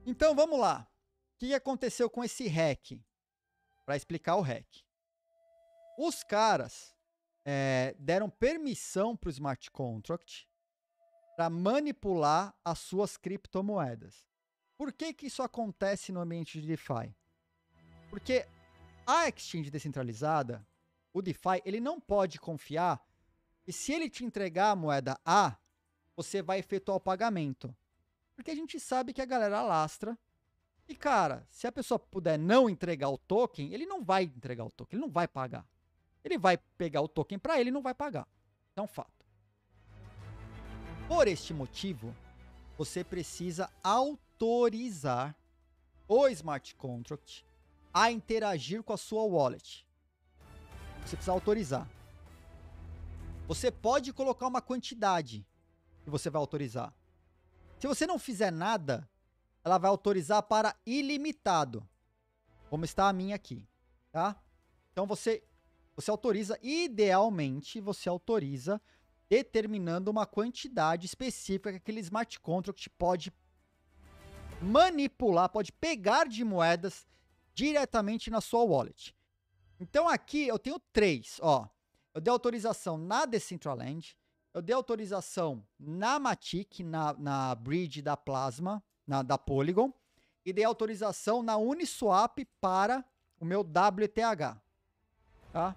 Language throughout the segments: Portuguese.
Então vamos lá. O que aconteceu com esse hack? Para explicar o hack. Os caras deram permissão para o smart contract para manipular as suas criptomoedas. Por que que isso acontece no ambiente de DeFi? Porque a exchange descentralizada, o DeFi, ele não pode confiar que se ele te entregar a moeda A, você vai efetuar o pagamento. Porque a gente sabe que a galera lastra. E, cara, se a pessoa puder não entregar o token, ele não vai entregar o token, ele não vai pagar. Ele vai pegar o token para ele e não vai pagar. É um fato. Por este motivo, você precisa autorizar o smart contract a interagir com a sua wallet. Você precisa autorizar. Você pode colocar uma quantidade que você vai autorizar. Se você não fizer nada, ela vai autorizar para ilimitado, como está a minha aqui, tá? Então você autoriza, idealmente você autoriza determinando uma quantidade específica que aquele smart contract pode manipular, pode pegar de moedas diretamente na sua wallet. Então aqui eu tenho 3, ó. Eu dei autorização na Decentraland, eu dei autorização na Matic, na bridge da Plasma, da Polygon, e dei autorização na Uniswap para o meu WTH, tá?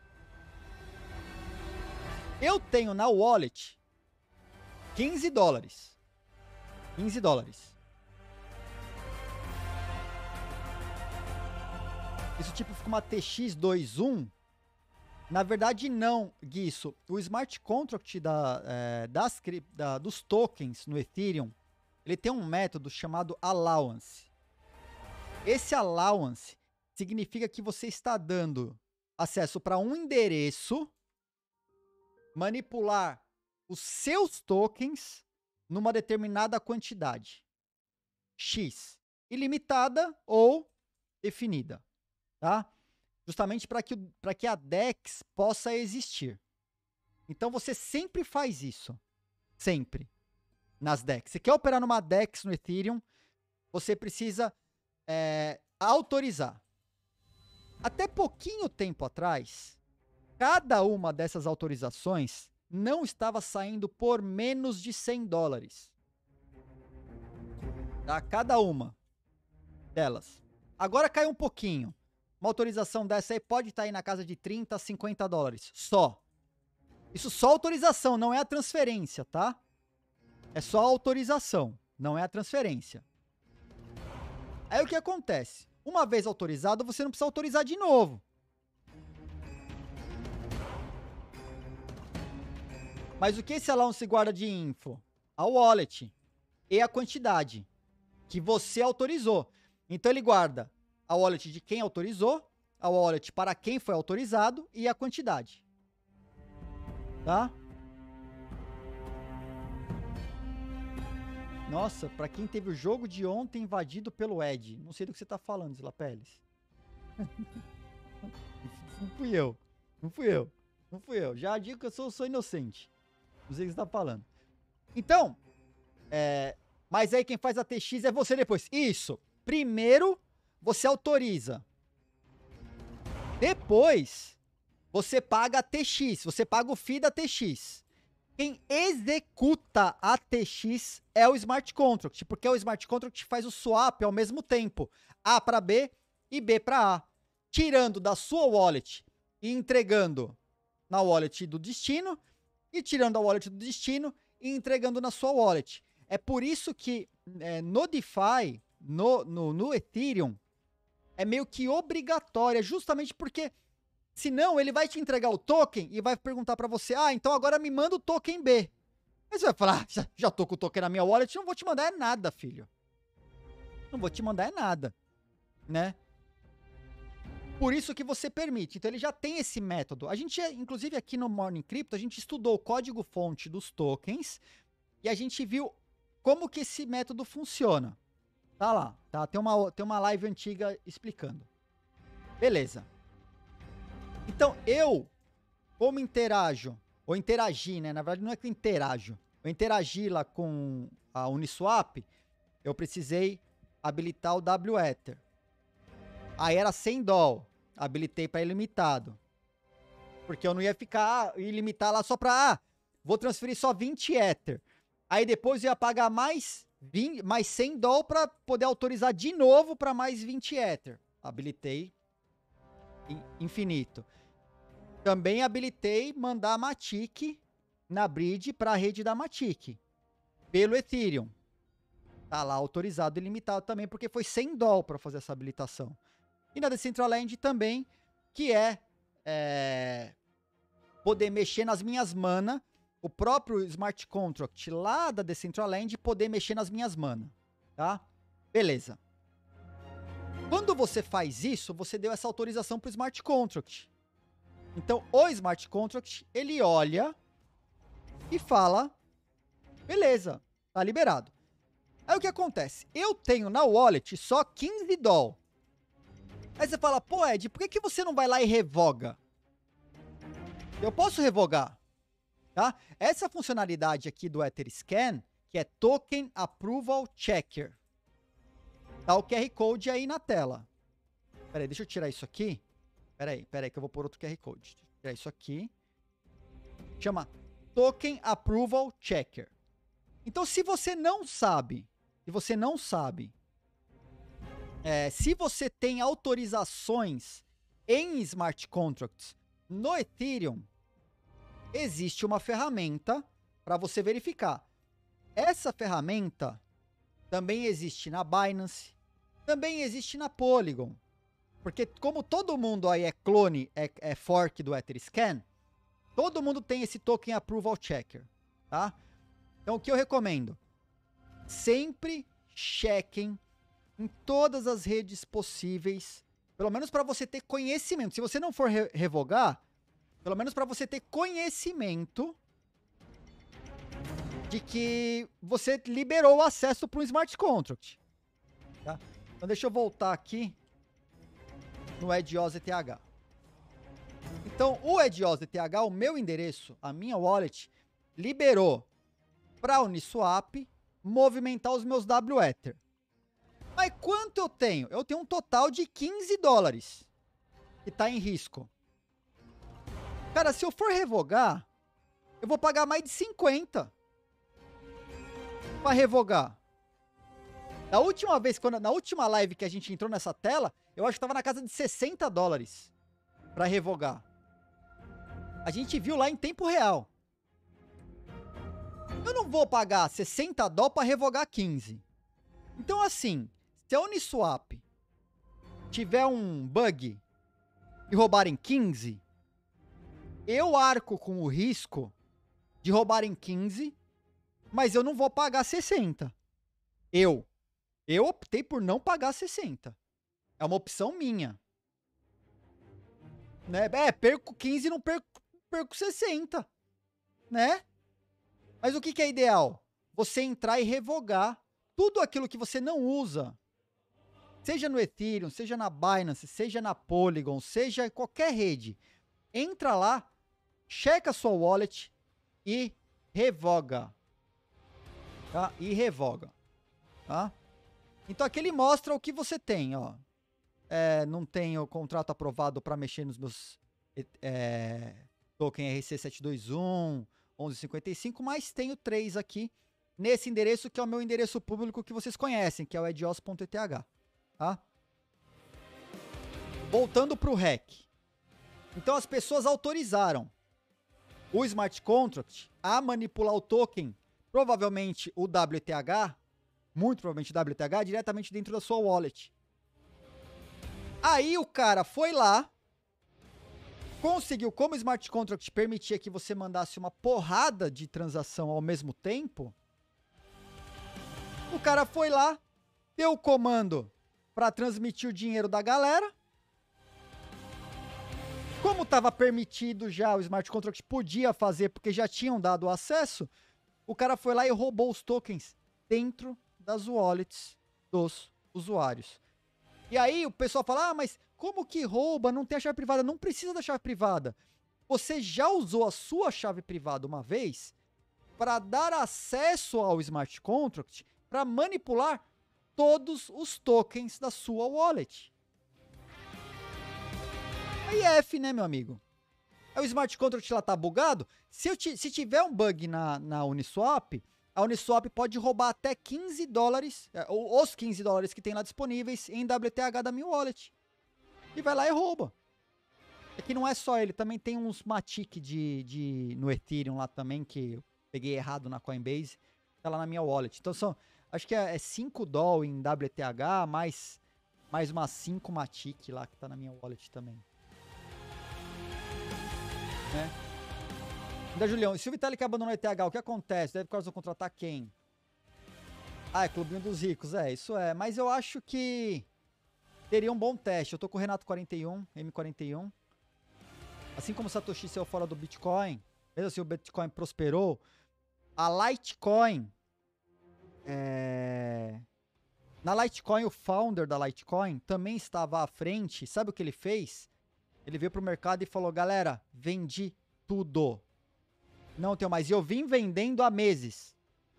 Eu tenho na wallet 15 dólares. 15 dólares. Isso tipo fica uma TX21. Na verdade, não, Guiço. O smart contract dos tokens no Ethereum, ele tem um método chamado allowance. Esse allowance significa que você está dando acesso para um endereço manipular os seus tokens numa determinada quantidade. X. Ilimitada ou definida, tá? Justamente para que a DEX possa existir. Então você sempre faz isso. Sempre. Nas DEX. Você quer operar numa DEX no Ethereum, você precisa autorizar. Até pouquinho tempo atrás, cada uma dessas autorizações não estava saindo por menos de 100 dólares. Tá? Cada uma delas. Agora caiu um pouquinho. Uma autorização dessa aí pode estar aí na casa de 30 a 50 dólares. Só. Isso só autorização, não é a transferência, tá? É só a autorização, não é a transferência. Aí o que acontece? Uma vez autorizado, você não precisa autorizar de novo. Mas o que esse allowance guarda de info? A wallet e a quantidade que você autorizou. Então ele guarda a wallet de quem autorizou, a wallet para quem foi autorizado e a quantidade. Tá? Nossa, para quem teve o jogo de ontem invadido pelo Ed. Não sei do que você tá falando, Zilapeles. Não fui eu. Não fui eu. Não fui eu. Já digo que eu sou inocente. Não sei o que você tá falando. Então, mas aí quem faz a TX é você depois. Isso. Primeiro, você autoriza. Depois, você paga a TX. Você paga o FII da TX. Quem executa a TX é o smart contract, porque o smart contract faz o swap ao mesmo tempo, A para B e B para A, tirando da sua wallet e entregando na wallet do destino, e tirando da wallet do destino e entregando na sua wallet. É por isso que no DeFi, no Ethereum, é meio que obrigatória, justamente porque senão ele vai te entregar o token e vai perguntar para você, então agora me manda o token B. Aí você vai falar, já tô com o token na minha wallet, não vou te mandar nada, filho. Não vou te mandar nada, né? Por isso que você permite. Então ele já tem esse método. A gente, inclusive aqui no Morning Crypto, a gente estudou o código-fonte dos tokens e a gente viu como que esse método funciona. Tá lá, tá? Tem uma live antiga explicando. Beleza. Então eu, como interajo, ou interagi, né? Na verdade não é que eu interagi lá com a Uniswap, eu precisei habilitar o WEther. Aí era 100 doll, habilitei para ilimitado. Porque eu não ia ficar e limitar lá só para, vou transferir só 20 Ether. Aí depois eu ia pagar mais 100 doll para poder autorizar de novo para mais 20 Ether. Habilitei infinito. Também habilitei mandar a Matic na bridge para a rede da Matic pelo Ethereum. Tá lá autorizado e limitado também, porque foi 100 doll para fazer essa habilitação. E na Decentraland também, que é poder mexer nas minhas mana, o próprio smart contract lá da Decentraland poder mexer nas minhas mana, tá? Beleza. Quando você faz isso, você deu essa autorização para o smart contract. Então, o smart contract, ele olha e fala, beleza, tá liberado. Aí o que acontece? Eu tenho na wallet só 15 doll. Aí você fala, pô Ed, por que você não vai lá e revoga? Eu posso revogar, tá? Essa funcionalidade aqui do Etherscan, que é Token Approval Checker. Tá o QR Code aí na tela. Pera aí, deixa eu tirar isso aqui. Pera aí que eu vou pôr outro QR Code. Deixa eu tirar isso aqui. Chama Token Approval Checker. Então, se você não sabe, se você tem autorizações em smart contracts no Ethereum, existe uma ferramenta para você verificar. Essa ferramenta também existe na Binance, também existe na Polygon. Porque como todo mundo aí é clone, é fork do Etherscan, todo mundo tem esse Token Approval Checker, tá? Então o que eu recomendo? Sempre chequem em todas as redes possíveis, pelo menos para você ter conhecimento. Se você não for revogar, pelo menos para você ter conhecimento de que você liberou o acesso para um smart contract. Tá? Então deixa eu voltar aqui no EDOS ETH. Então o EDOS ETH, o meu endereço, a minha wallet, liberou para a Uniswap movimentar os meus WEther. Mas quanto eu tenho? Eu tenho um total de 15 dólares que está em risco. Cara, se eu for revogar, eu vou pagar mais de 50 para revogar. Na última vez, na última live que a gente entrou nessa tela, eu acho que estava na casa de 60 dólares para revogar. A gente viu lá em tempo real. Eu não vou pagar 60 dólares para revogar 15. Então assim, se a Uniswap tiver um bug e roubarem 15, eu arco com o risco de roubarem 15, mas eu não vou pagar 60. Eu optei por não pagar 60. É uma opção minha. Né? Perco 15 e não perco 60. Né? Mas o que é ideal? Você entrar e revogar tudo aquilo que você não usa. Seja no Ethereum, seja na Binance, seja na Polygon, seja em qualquer rede. Entra lá, checa a sua wallet e revoga. Tá? E revoga. Tá? Então aqui ele mostra o que você tem, ó. Não tenho contrato aprovado para mexer nos meus token RC721, 1155, mas tenho 3 aqui nesse endereço que é o meu endereço público que vocês conhecem, que é o edios.eth, tá? Voltando para o REC. Então as pessoas autorizaram o smart contract a manipular o token, provavelmente o WTH, muito provavelmente o WTH, diretamente dentro da sua wallet. Aí o cara foi lá, conseguiu, como o smart contract permitia que você mandasse uma porrada de transação ao mesmo tempo, o cara foi lá, deu o comando para transmitir o dinheiro da galera. Como estava permitido já, o smart contract podia fazer porque já tinham dado o acesso, o cara foi lá e roubou os tokens dentro das wallets dos usuários. E aí o pessoal fala, mas como que rouba? Não tem a chave privada. Não precisa da chave privada. Você já usou a sua chave privada uma vez para dar acesso ao smart contract, para manipular todos os tokens da sua wallet. Aí F, né, meu amigo? Aí o smart contract lá tá bugado. Se tiver um bug na Uniswap, a Uniswap pode roubar até $15, ou os $15 que tem lá disponíveis em WTH da minha wallet. E vai lá e rouba. É que não é só ele, também tem uns Matic no Ethereum lá também, que eu peguei errado na Coinbase, tá lá na minha wallet. Então acho que é $5 em WTH, mais umas 5 Matic lá que tá na minha wallet também. Né? Da Julião, se o Vitalik abandonou o ETH, o que acontece? Deve Carson contratar quem? Ah, é Clubinho dos Ricos, isso é. Mas eu acho que teria um bom teste. Eu tô com o Renato 41, M41. Assim como o Satoshi saiu fora do Bitcoin, mesmo assim o Bitcoin prosperou, a Litecoin, na Litecoin, o founder da Litecoin também estava à frente. Sabe o que ele fez? Ele veio pro mercado e falou, galera, vendi tudo. Não tenho mais. E eu vim vendendo há meses.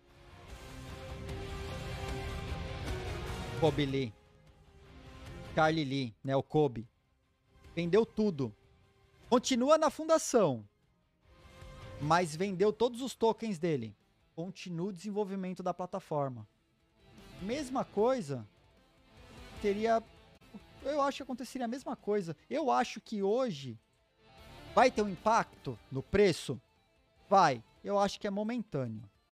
Kobe Lee. Carly Lee, né? O Kobe. Vendeu tudo. Continua na fundação. Mas vendeu todos os tokens dele. Continua o desenvolvimento da plataforma. Mesma coisa. Eu acho que aconteceria a mesma coisa. Eu acho que hoje vai ter um impacto no preço? Vai. Eu acho que é momentâneo.